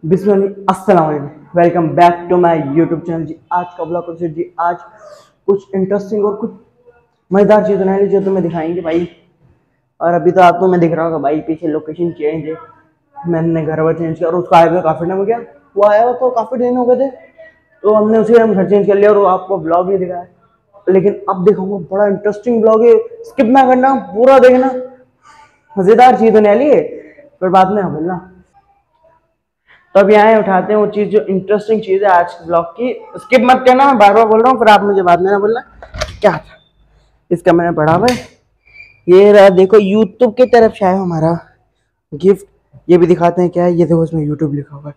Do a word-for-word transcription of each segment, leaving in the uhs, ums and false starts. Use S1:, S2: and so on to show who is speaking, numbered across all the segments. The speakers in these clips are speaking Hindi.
S1: बिस्मिल्लाह अस्सलाम वालेकुम, welcome back to my YouTube channel ji. आज का ब्लॉग कुछ जी, आज कुछ इंटरेस्टिंग और कुछ मज़ेदार चीज़ बनाई जो तुम्हें दिखाएंगे भाई। और अभी तो आपको मैं दिख रहा होगा भाई, पीछे लोकेशन चेंज है, मैंने घर वर चेंज किया और उसका आया हुआ काफ़ी टाइम हो गया। वो आया हुआ तो काफ़ी दिन हो गए थे, तो हमने उसी टाइम घर चेंज कर लिया और आपको ब्लॉग नहीं दिखाया। लेकिन अब दिखाऊंगा, बड़ा इंटरेस्टिंग ब्लॉग है, स्किप ना करना, पूरा देखना, मज़ेदार चीज़ होने वाली है, फिर बाद में बोलना। तो अब यहाँ उठाते हैं वो चीज़ जो इंटरेस्टिंग चीज़ है आज के ब्लॉग की। स्किप मत करना, मैं बार बार बोल रहा हूँ, फिर आप मुझे बाद में ना बोलना क्या था। इसका मैंने पढ़ा हुआ है, ये रहा देखो, यूट्यूब की तरफ से आया हमारा गिफ्ट। ये भी दिखाते हैं क्या है, ये देखो इसमें यूट्यूब लिखा हुआ है।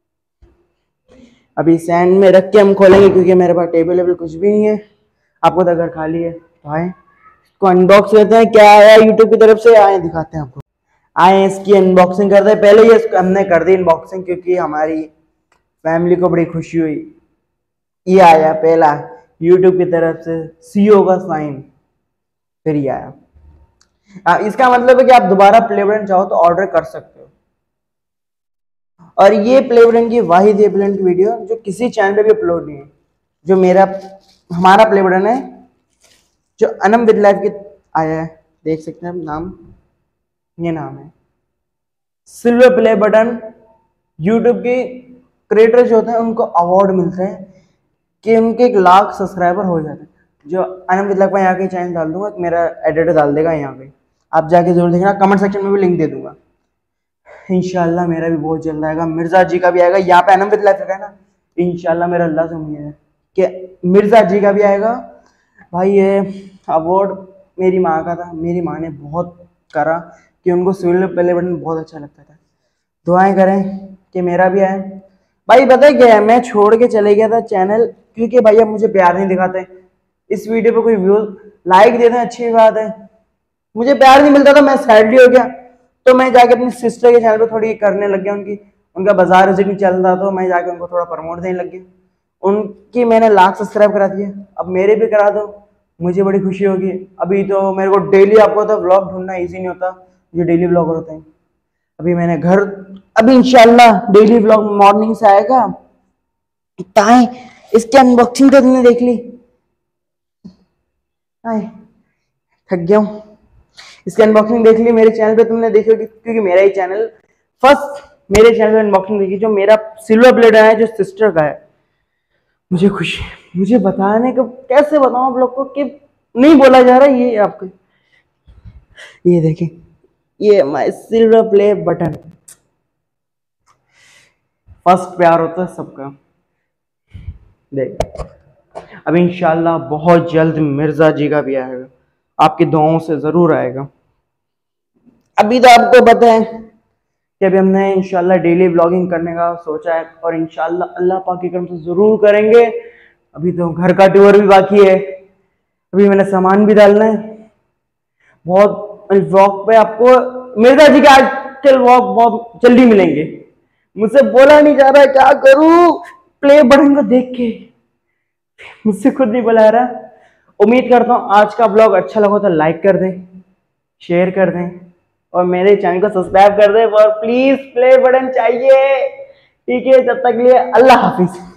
S1: अभी सैंड में रख के हम खोलेंगे क्योंकि मेरे पास टेबल वेबल कुछ भी नहीं है। आपको तो अगर खाली है तो आए, इसको अनबॉक्स करते हैं क्या आया यूट्यूब की तरफ से, आए दिखाते हैं आपको। आए इसकी अनबॉक्सिंग करते हैं। पहले ये हमने कर दी अनबॉक्सिंग क्योंकि हमारी फैमिली को बड़ी खुशी हुई। ये आया पहला यूट्यूब की तरफ से सीओ का साइन, फिर ये आया। आ, इसका मतलब है कि आप दोबारा प्ले बटन चाहो तो ऑर्डर कर सकते हो। और ये प्ले बटन की वाहिद ये प्ले की वीडियो जो किसी चैनल पे भी अपलोड नहीं है, जो मेरा हमारा प्ले बटन है जो अनम विद लाइफ के आया है, देख सकते हैं नाम, ये नाम है सिल्वर प्ले बटन। यूट्यूब के क्रिएटर जो होते हैं उनको अवार्ड मिलते हैं कि उनके एक लाख सब्सक्राइबर हो जाते हैं। जो अनम विद लाइफ में यहाँ के चैनल डाल दूंगा, मेरा एडिटर डाल देगा यहाँ पे, आप जाके जरूर देखना, कमेंट सेक्शन में भी लिंक दे दूंगा। इंशाल्लाह मेरा भी बहुत जल्द आएगा, मिर्जा जी का भी आएगा। यहाँ पे अनम विद लाइफ है ना, इंशाल्लाह मेरा अल्लाह से उम्मीद है कि मिर्जा जी का भी आएगा। भाई ये अवार्ड मेरी माँ का था, मेरी माँ ने बहुत करा कि उनको सिल्वर प्ले बटन बहुत अच्छा लगता था। दुआएं करें कि मेरा भी आए। भाई पता है क्या है, मैं छोड़ के चले गया था चैनल क्योंकि भाई अब मुझे प्यार नहीं दिखाते। इस वीडियो पे कोई व्यूज लाइक देते हैं अच्छी बात है, मुझे प्यार नहीं मिलता था, मैं सैडली हो गया। तो मैं जाके अपनी सिस्टर के चैनल पे थोड़ी करने लग गया, उनकी उनका बाजार विजिट नहीं चल रहा, तो मैं जाके उनको थोड़ा प्रमोट देने लग गया। उनकी मैंने लाख सब्सक्राइब करा दिए, अब मेरे भी करा दो, मुझे बड़ी खुशी होगी। अभी तो मेरे को डेली, आपको तो व्लॉग ढूंढना ईजी नहीं होता जो डेली व्लॉगर होते हैं। अभी मैंने घर, अभी इंशाल्लाह डेली व्लॉग मॉर्निंग से आएगा। ताए इसकी अनबॉक्सिंग तो तुमने देख ली, आए थक गया हूँ। इसकी अनबॉक्सिंग देख ली मेरे चैनल पे तुमने देखी होगी, क्योंकि मेरा ही चैनल फर्स्ट मेरे चैनल पे अनबॉक्सिंग देखी, जो मेरा सिल्वर प्लेट आया जो सिस्टर का है। मुझे खुशी, मुझे बताने को कैसे बताऊं आप लोग को कि नहीं बोला जा रहा। ये आपको ये देखें, ये my silver play button. First प्यार होता है सबका। देख अब इंशाल्लाह बहुत जल्द मिर्जा जी का भी आएगा, आपकी दुआओं से जरूर आएगा। अभी तो आपको पता है कि अभी हमने इंशाल्लाह डेली व्लॉगिंग करने का सोचा है और इंशाल्लाह अल्लाह पाक की करम से जरूर करेंगे। अभी तो घर का टूर भी बाकी है, अभी मैंने सामान भी डालना है। बहुत व्लॉग पे आपको मिर्जा जी के आजकल व्लॉग बहुत जल्दी मिलेंगे। मुझसे बोला नहीं जा रहा है, क्या करूं प्ले बटन को देख के, मुझसे खुद नहीं बुला रहा। उम्मीद करता हूँ आज का ब्लॉग अच्छा लगा तो लाइक कर दें, शेयर कर दें और मेरे चैनल को सब्सक्राइब कर दें। और प्लीज प्ले बटन चाहिए, ठीक है? तब तक लिए अल्लाह हाफिज।